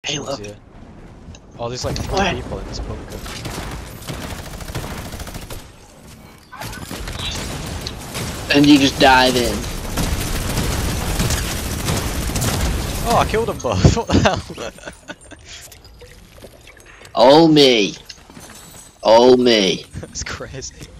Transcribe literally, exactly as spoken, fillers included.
Hey, look. Here. Oh, there's like three What? people in this bunker. And you just dive in. Oh, I killed them both. What the hell? Oh me. Oh me. That's crazy.